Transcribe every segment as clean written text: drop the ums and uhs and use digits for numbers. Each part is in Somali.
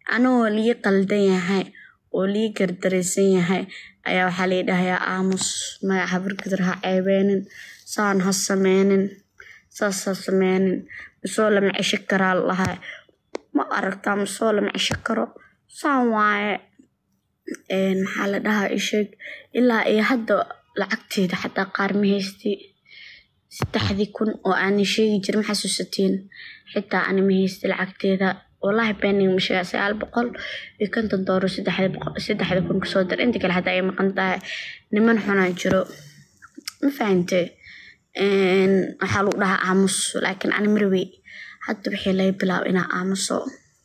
anoo lii qaldan yahay oo lii gardaraysan yahay ayaa waxaa lii dhahayaa aamus magaca habargidir ha ceebeenin saan ha sameynin saas ha sameynin masoo lama cesho karaa lahay ma aragtaa masoo lama cesho karo saan waaye maxaa la dhahaa isheeg ilaa iyo hadda lacagteeda xataa qaar ma haystay 3,000 oo aan sheegi jirin ma xasuusatiin xitaa aan ma haystay lacagteeda والله بيني مش سأل بقول يكون تدور سدح يكون كسودر أنت كل حتى أيام قنتها نمن حنا جرو ما فهمتي إن حلو لها عمص لكن أنا مروي حتى بحيلي بلا إنا عمصو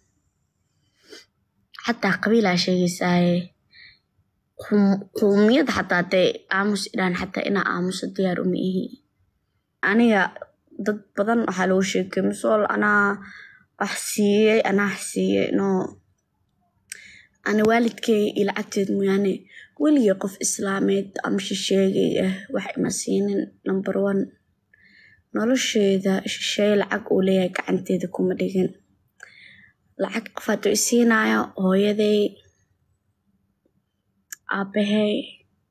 حتى قبيلة شيء ساي قومية حتى تي عمص إلى حتى إنا عمص ديار أمي أنا ضد بدن حلو شيء كمسول أنا أحسيه أنا أحسيه إنه أنا والدكي إلى عتد يعني ولي يقف إسلامي أمشي شيء واحد مسين نمبر 1 نولش ذا الشيء العق وليه كعنتي ذكم ديجن العق فاتو إسينا هو يدي أبهي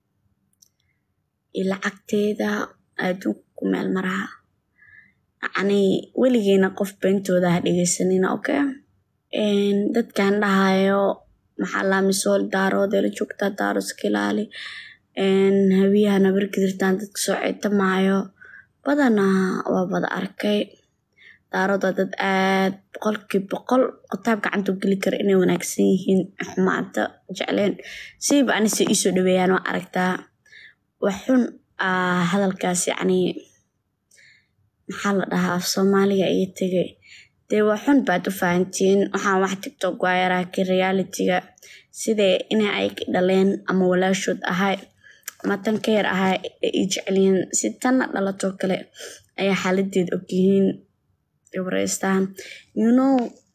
إلى عقتي ذا أدوكم المرأة يعني ولينا قف بنتو ذا ديجسنين أوكي إن دت كان لهايو محلا مسول دارو دير جوكتا دارو سكيلالي إن هبيها نبر كدرتان دت سوعيتا معايو بدنا وبدا أركي دارو دت آد بقول قطاب كعنتو قليكر إني وناكسيهين حماتا جعلين سيب أنا سيسو دويان وأركتا وحن هذا الكاس يعني محل لها في صوماليا يتجي دي وحن بعد فانتين وحن واحد تيك وايرا كرياليتيga sida inay ay dhaleen ama walaashood ahay ama tan keer ahay ay jeceliin si tan dhalato kale ay xaladeed ogyihiin wareystaan you know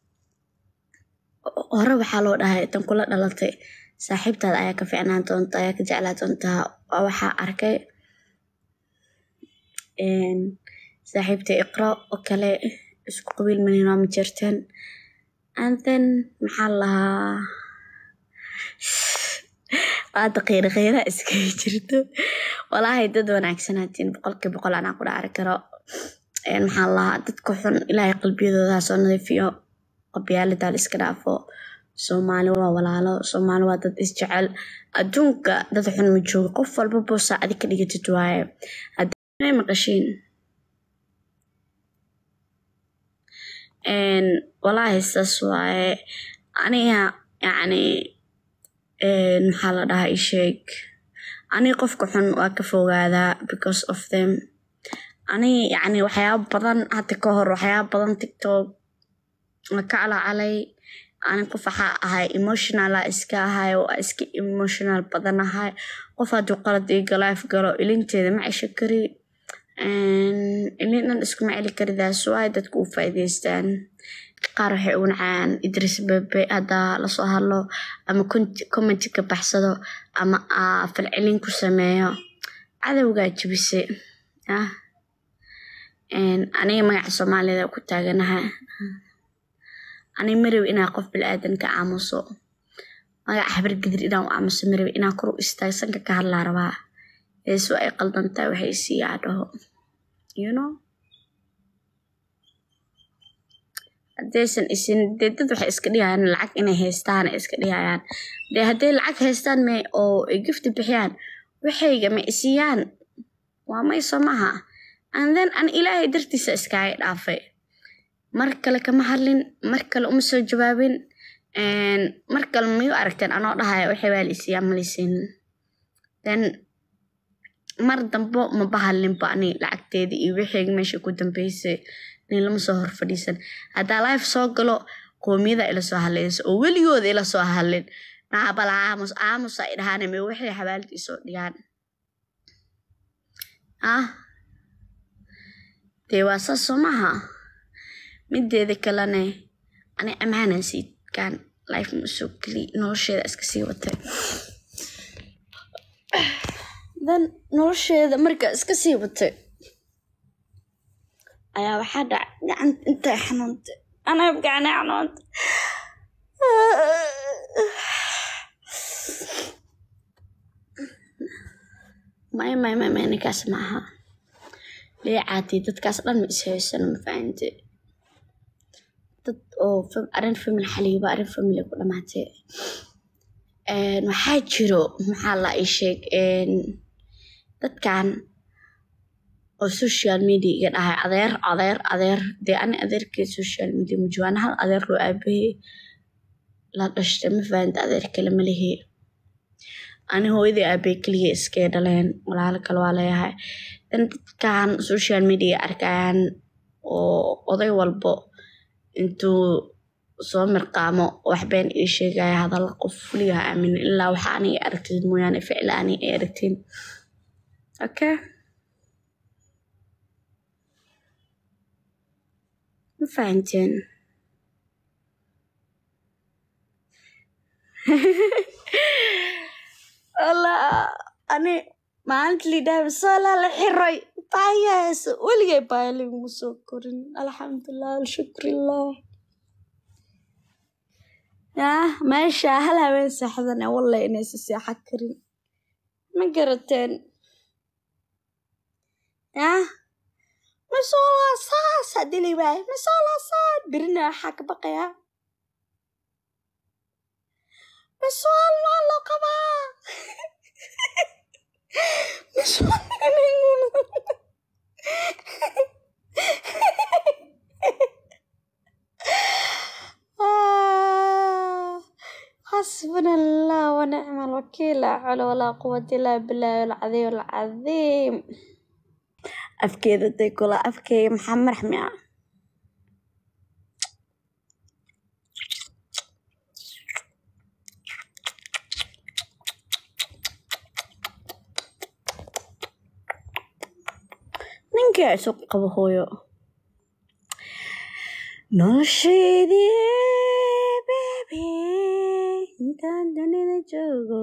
hore waxa loo dhahay tan kula dhalatay saaxiibtaada ayaa ka fiicnaan doonta ayaa ka jeclaa doonta waxa arkay saaxiibtay iqra oo kale isku qabiil manina ma jirteen and then maxaa lahaa baad qeyra iska jirto wallahi dad wanaagsanaatiin boqolkiiba ana ku dhaar karo maxaa lahaa dadka xun ilaahay qalbiyadooda soo nadiifiyo qabyaalada la iska dhaafo Soomaali waa walaalo Soomaali waa dad isjecel adduunka dad xun ma joogo qof walba boosa adig ka dhigtid waaye hadday maqashiin والله ساسواي أنا يعني محل ده إشيك أنا قف كحن واقفوا هذا because of them أنا يعني وحياة بدن هتكهر وحياة بدن تيك توك مكعلة علي أنا قف هاي emotional إسكا هاي وإسكي emotional بدن هاي قف هتقولت إيجا لايف قالوا إلي أنت إذا معي شكري إننا نسكم على كرذا سواء دتكو فايديستان قارح ونعان إدريس ببي هذا لصوها له أما كنت كومنتي كبحصده أما في العلين كسمايا هذا وقاعد بيسي أنا ما يعصم على ذا كنت أجنها أنا مريو إنا قف بالآدم كعاموسو ما يحبر قدر إنا وعاموس مريو إنا كرو استايسن كهلا ربا يسوى أي قلدن تاوحي سياده you know haddaysan isin dad waxay iska dhigayaan lacag inay haystaan iska dhigayaan hadday lacag haystaan may oo gift bixiyaan waxayga ma isiyaan waa may somaha and then an ilaahay dartiisa iska ay dhaafay mar kale kama hadlin mar kale uma soo jawaabin mar kale ma yu aragteen anoo dhahay waxay waa isiyaan ma lisin then mar dambo ma bahalin baani lacagteedii iyo wixii meesha ku dambeysay in lama soo hor fadhiisan hada live soo galo qoomiyada ila soo hadlayso oo weligood ila soo hadlin naabala aamus ay dhahaan ma wixii xabaalti soo dhigaan deewaasa somaha mideeda kalena ani amaanan si kan live musukli nolosheeda iska sii watay dan nolosheeda marka iska sii watay ayaa waxa gacan inta xanuunta ana gacan xanuunta ما نكاس معها ليه عادي dadkaas dhan ma ishaysano ma fahamte dad oo arrin family xaliiba arrin family ku dhamaatay waxaa jiro maxaa la ii sheeg dadkan oo social media iga dhahay adeer dee ani adeerkay social media ma joogaan hal adeer loo aabahey la dhashtay ma fahamte adeer kale ma lihi ani hooyadii aabahey keliya iskee dhaleen walaalo kale waa leeyahay dadkan social media arkayaan oo oday walbo intuu soo mirqaamo wax been ii sheegaya hadal qof fuliga aamin ilaa waxa aniga aragtid mooyaane ficlaani ay aragtiin okay ma fahanteen Allah ani maalinta lidaabi soo la xiray baayaas weligay baayali ugu soo korin alxamdulillah alshukrillah meesha hal haween saxdana wallahi inaysa seexan karin ma garateen masoola saas hadili waay masoola saad birina waxaa ka baqaya masool waa loo qabaa حسبنا الله ونعم الوكيل لا حول ولا قوة إلا بالله العظيم العظيم أفكي ذاتي كلها أفكي محمد رحمية ninka isoo qabo hooyo noloshaydi baby intaan dunida joogo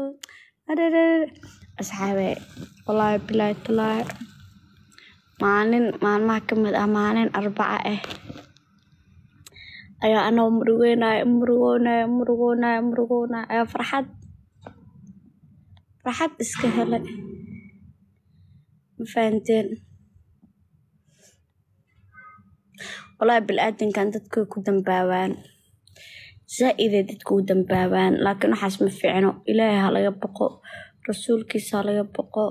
asxaabe wallaahi bilaahi talaahi maalmaha ka mid ah maalin arbaca ayaa anoo murugoonaya ayaa farxad iska helay ma fahanteen wallaahi bilaadankan dadka ku dambaabaan zaa'iday dadka u dambaabaan laakiin waxaas ma fiicno ilaahay ha laga baqo rasuulkiisa ha laga baqo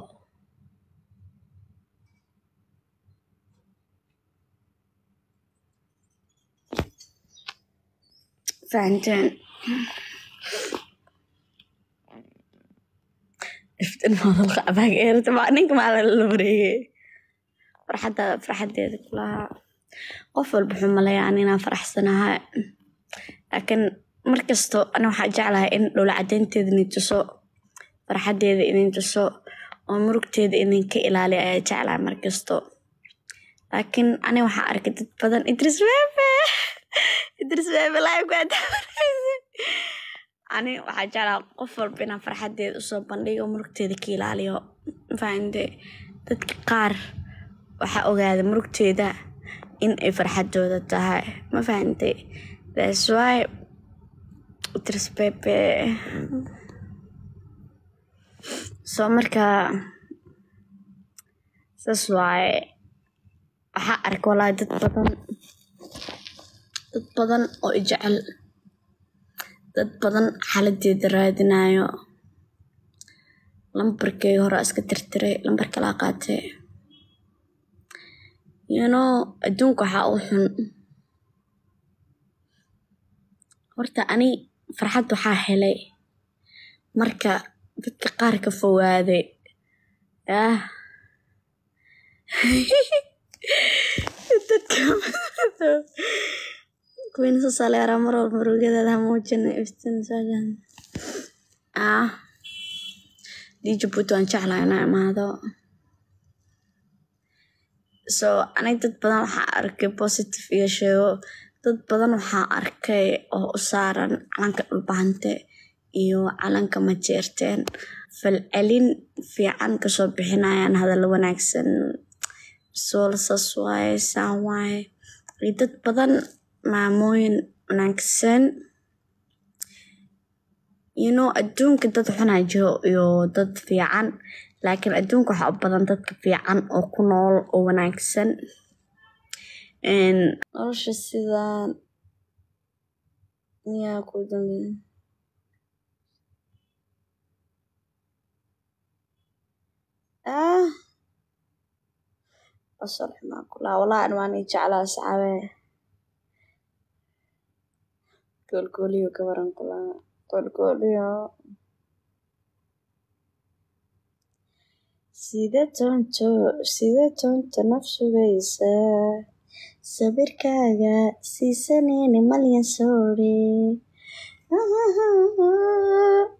fahanteen iftin madalqa abaag eerta ninka maalin la wareegay farxadeeda kulaha qof walba wuxuu maleeyaa inaan faraxsanahay laakiin markasto ana waxaa jeclahay in dhoola cadeynteeda idin tuso farxadeeda idin tuso oo murugteeda idin ka ilaaliyo ayaa jeclahay markasto laakiin ani waxaa arkay dad badan Idris Bebe laay ku adaamaraysa ani waxaa jeclahay qof walba inaan farxadeeda usoo bandhigo murugteeda ka ilaaliyo fahamte dadka qaar waxaa ogaada murugteeda in ay farxadooda tahay ma fahantay that's why Idris Bebe soo marka saas waaye waxaa arka walahi dad badan oo jecel dad badan xaladeeda raadinayo lambarkay hore iska tirtiray lambar kala qaatay adduunka waxaa u xun horta ani farxad waxaa helay marka dadka qaar ka fogaaday dadka kuwiina soo saaleera mar walba murugadeeda muujina iftiin saajan Djibouti waan jeclahay inaan imaado so anay dad badan waxaa arkay positive iyo sheego dad badan waxaa arkay oo u saaran calanka dhulbahante iyo calanka majeerteen falcelin fiican kasoo bixinayaan hadallo wanaagsan sool saas waaye saan waaye iyo dad badan maamooyin wanaagsan you know adduunka dad xunaa jiro iyo dad fiican laakiin adduunka waxaa u badan dadka fiican oo ku nool oo wanaagsan nolosha sidaan miyaa ku dambeyn أصرح ما كلها والله أنا ماني جعلها سعابة قولي وكبرن كلها قولي سيدة تونتو نفسه بيسا سبير كاغا سيسانيني مليان سوري